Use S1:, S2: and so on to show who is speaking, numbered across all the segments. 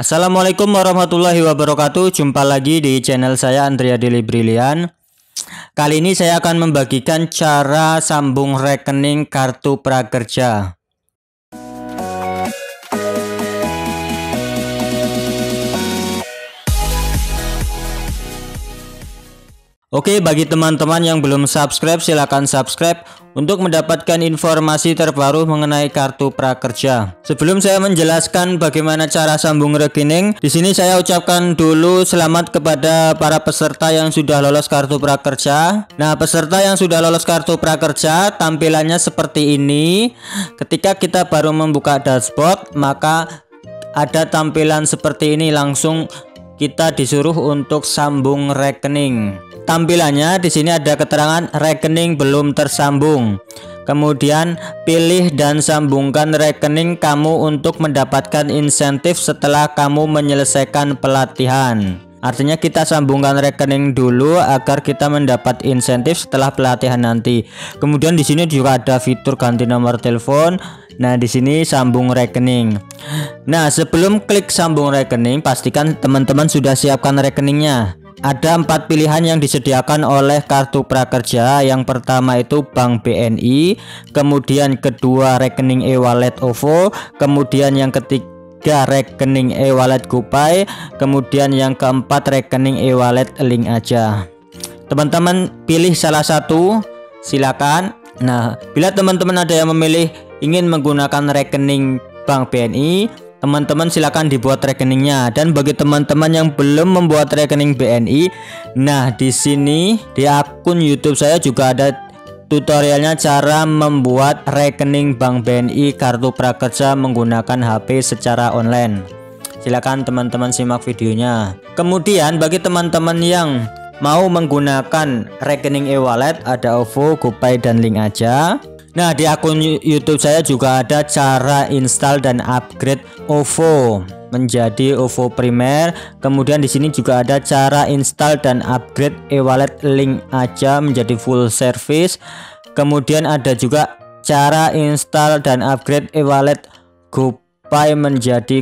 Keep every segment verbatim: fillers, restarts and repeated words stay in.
S1: Assalamualaikum warahmatullahi wabarakatuh. Jumpa lagi di channel saya Andrea Deli Brilian. Kali ini saya akan membagikan cara sambung rekening kartu prakerja. Oke, bagi teman-teman yang belum subscribe, silahkan subscribe untuk mendapatkan informasi terbaru mengenai kartu prakerja. Sebelum saya menjelaskan bagaimana cara sambung rekening, di sini saya ucapkan dulu selamat kepada para peserta yang sudah lolos kartu prakerja. Nah, peserta yang sudah lolos kartu prakerja tampilannya seperti ini. Ketika kita baru membuka dashboard, maka ada tampilan seperti ini, langsung kita disuruh untuk sambung rekening. Tampilannya di sini ada keterangan rekening belum tersambung. Kemudian pilih dan sambungkan rekening kamu untuk mendapatkan insentif setelah kamu menyelesaikan pelatihan. Artinya kita sambungkan rekening dulu agar kita mendapat insentif setelah pelatihan nanti. Kemudian di sini juga ada fitur ganti nomor telepon. Nah, di sini sambung rekening. Nah, sebelum klik sambung rekening, pastikan teman-teman sudah siapkan rekeningnya. Ada empat pilihan yang disediakan oleh kartu prakerja. Yang pertama itu Bank B N I, kemudian kedua rekening e-wallet O V O, kemudian yang ketiga rekening e-wallet GoPay, kemudian yang keempat rekening e-wallet Link Aja. Teman-teman pilih salah satu, silakan. Nah, bila teman-teman ada yang memilih ingin menggunakan rekening Bank B N I, teman-teman silakan dibuat rekeningnya. Dan bagi teman-teman yang belum membuat rekening B N I, nah di sini di akun YouTube saya juga ada tutorialnya cara membuat rekening Bank B N I kartu prakerja menggunakan H P secara online. Silakan teman-teman simak videonya. Kemudian bagi teman-teman yang mau menggunakan rekening e-wallet, ada O V O, GoPay dan Link Aja. Nah, di akun YouTube saya juga ada cara install dan upgrade O V O menjadi O V O Primer. Kemudian di sini juga ada cara install dan upgrade e-wallet Link Aja menjadi full service. Kemudian ada juga cara install dan upgrade e-wallet GoPay menjadi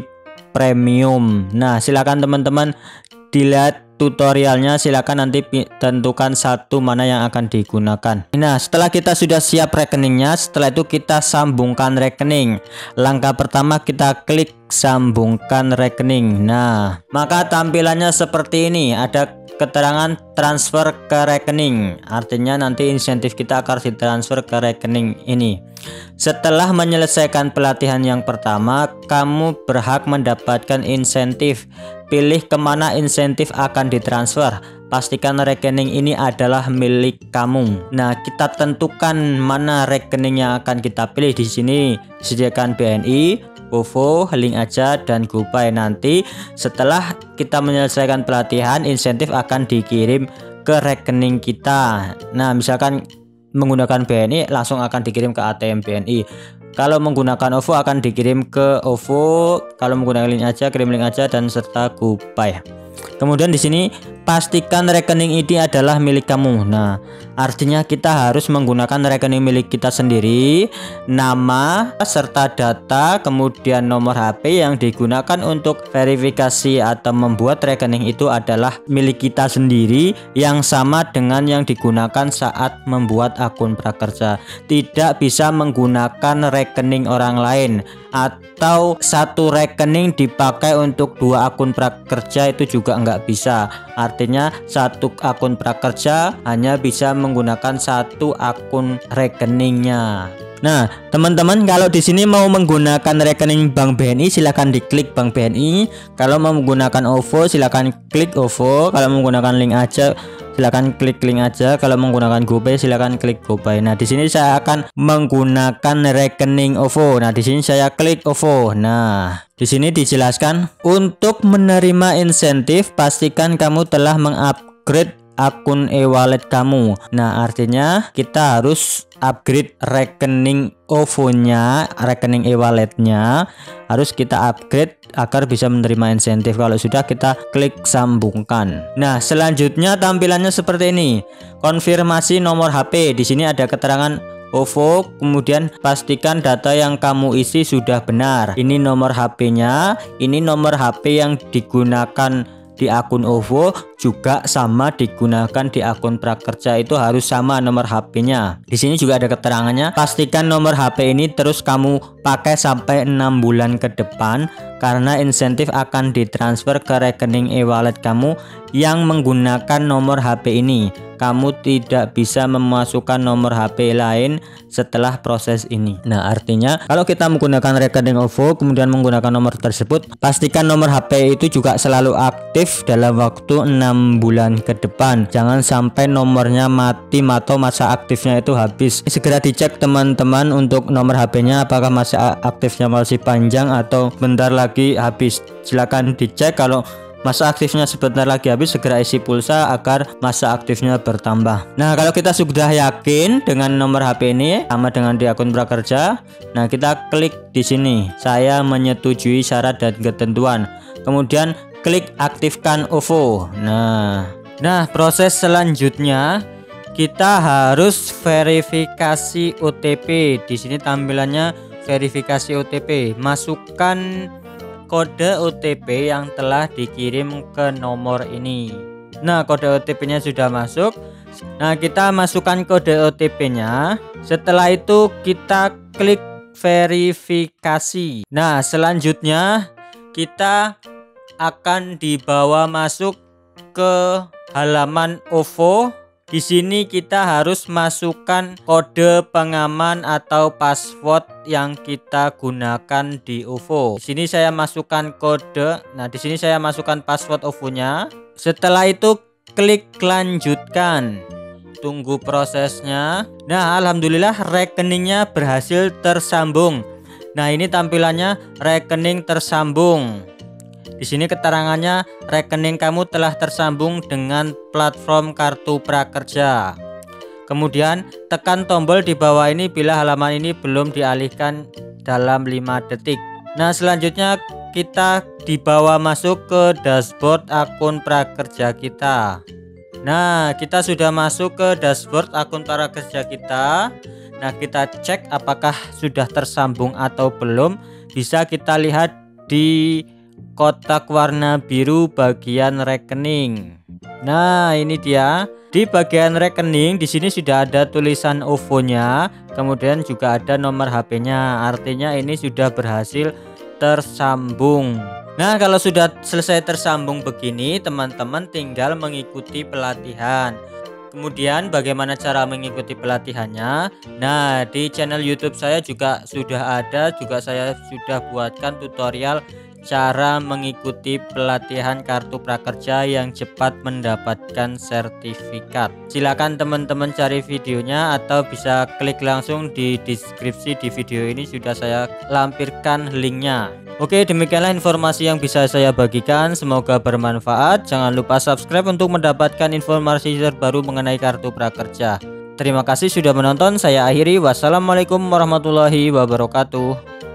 S1: premium. Nah, silakan teman-teman dilihat tutorialnya, silakan nanti tentukan satu mana yang akan digunakan. Nah, setelah kita sudah siap rekeningnya, setelah itu kita sambungkan rekening. Langkah pertama kita klik sambungkan rekening. Nah, maka tampilannya seperti ini, ada keterangan transfer ke rekening. Artinya nanti insentif kita akan ditransfer ke rekening ini. Setelah menyelesaikan pelatihan yang pertama, kamu berhak mendapatkan insentif. Pilih kemana insentif akan ditransfer. Pastikan rekening ini adalah milik kamu. Nah, kita tentukan mana rekening yang akan kita pilih. Di sini disediakan B N I, O V O, Link Aja dan GoPay. Nanti setelah kita menyelesaikan pelatihan, insentif akan dikirim ke rekening kita. Nah, misalkan menggunakan B N I langsung akan dikirim ke A T M B N I. Kalau menggunakan O V O akan dikirim ke O V O, kalau menggunakan Link Aja kirim Link Aja dan serta GoPay. Kemudian di sini pastikan rekening ini adalah milik kamu. Nah, artinya kita harus menggunakan rekening milik kita sendiri, nama serta data, kemudian nomor H P yang digunakan untuk verifikasi atau membuat rekening itu adalah milik kita sendiri, yang sama dengan yang digunakan saat membuat akun prakerja. Tidak bisa menggunakan rekening orang lain, atau satu rekening dipakai untuk dua akun prakerja itu juga nggak bisa. Artinya satu akun prakerja hanya bisa menggunakan satu akun rekeningnya. Nah, teman-teman kalau di sini mau menggunakan rekening Bank B N I silahkan diklik Bank B N I. Kalau mau menggunakan O V O silahkan klik O V O. Kalau menggunakan Link Aja silakan klik Link Aja. Kalau menggunakan GoPay silakan klik GoPay. Nah, di sini saya akan menggunakan rekening O V O. Nah, di sini saya klik O V O. Nah, di sini dijelaskan untuk menerima insentif pastikan kamu telah mengupgrade akun e-wallet kamu. Nah, artinya kita harus upgrade rekening O V O-nya, rekening e-walletnya harus kita upgrade agar bisa menerima insentif. Kalau sudah kita klik sambungkan. Nah, selanjutnya tampilannya seperti ini. Konfirmasi nomor H P. Di sini ada keterangan O V O, kemudian pastikan data yang kamu isi sudah benar. Ini nomor H P-nya, ini nomor H P yang digunakan di akun O V O juga sama digunakan di akun prakerja, itu harus sama nomor H P-nya. Di sini juga ada keterangannya. Pastikan nomor H P ini terus kamu pakai sampai enam bulan ke depan karena insentif akan ditransfer ke rekening e-wallet kamu yang menggunakan nomor H P ini. Kamu tidak bisa memasukkan nomor H P lain setelah proses ini. Nah, artinya kalau kita menggunakan rekening O V O kemudian menggunakan nomor tersebut, pastikan nomor H P itu juga selalu aktif dalam waktu enam bulan ke depan. Jangan sampai nomornya mati atau masa aktifnya itu habis. Segera dicek teman-teman untuk nomor H P-nya apakah masa aktifnya masih panjang atau bentar lagi habis. Silakan dicek, kalau masa aktifnya sebentar lagi habis, segera isi pulsa agar masa aktifnya bertambah. Nah, kalau kita sudah yakin dengan nomor H P ini sama dengan di akun prakerja, nah kita klik di sini, saya menyetujui syarat dan ketentuan. Kemudian klik aktifkan O V O. Nah, nah proses selanjutnya kita harus verifikasi O T P. Di sini tampilannya verifikasi O T P. Masukkan kode O T P yang telah dikirim ke nomor ini. Nah, kode O T P-nya sudah masuk. Nah, kita masukkan kode O T P-nya. Setelah itu kita klik verifikasi. Nah, selanjutnya kita akan dibawa masuk ke halaman O V O. Di sini kita harus masukkan kode pengaman atau password yang kita gunakan di O V O. Di sini saya masukkan kode. Nah, di sini saya masukkan password O V O-nya. Setelah itu klik lanjutkan. Tunggu prosesnya. Nah, alhamdulillah rekeningnya berhasil tersambung. Nah, ini tampilannya rekening tersambung. Di sini keterangannya rekening kamu telah tersambung dengan platform kartu prakerja. Kemudian tekan tombol di bawah ini bila halaman ini belum dialihkan dalam lima detik. Nah, selanjutnya kita dibawa masuk ke dashboard akun prakerja kita. Nah, kita sudah masuk ke dashboard akun prakerja kita. Nah, kita cek apakah sudah tersambung atau belum. Bisa kita lihat di kotak warna biru bagian rekening. Nah, ini dia. Di bagian rekening di sini sudah ada tulisan O V O-nya, kemudian juga ada nomor H P-nya. Artinya ini sudah berhasil tersambung. Nah, kalau sudah selesai tersambung begini, teman-teman tinggal mengikuti pelatihan. Kemudian bagaimana cara mengikuti pelatihannya? Nah, di channel YouTube saya juga sudah ada, juga saya sudah buatkan tutorial cara mengikuti pelatihan kartu prakerja yang cepat mendapatkan sertifikat. Silakan teman-teman cari videonya atau bisa klik langsung di deskripsi di video ini, sudah saya lampirkan linknya. Oke, demikianlah informasi yang bisa saya bagikan, semoga bermanfaat. Jangan lupa subscribe untuk mendapatkan informasi terbaru mengenai kartu prakerja. Terima kasih sudah menonton, saya akhiri. Wassalamualaikum warahmatullahi wabarakatuh.